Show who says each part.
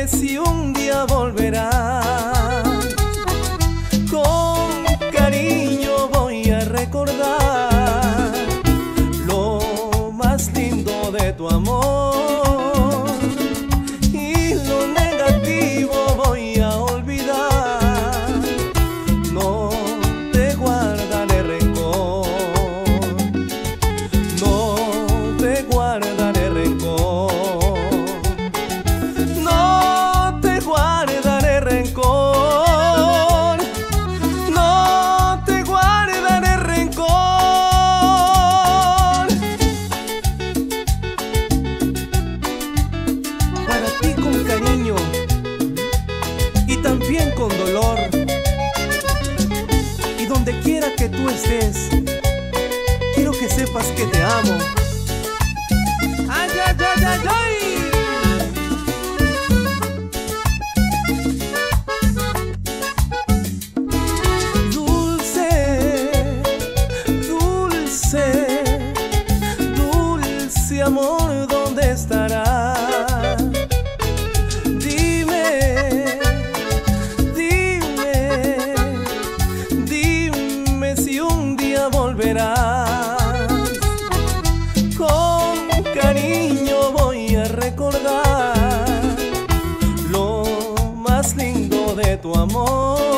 Speaker 1: si un día volverás. Con cariño voy a recordar lo más lindo de tu amor, y lo negativo voy a olvidar. No te guardaré rencor, no te guardaré rencor. Y también con dolor, y donde quiera que tú estés, quiero que sepas que te amo. ¡Ay, ay, ay, ay, ay! Dulce, dulce, dulce amor, ¿dónde estarás? Volverás. Con cariño voy a recordar lo más lindo de tu amor.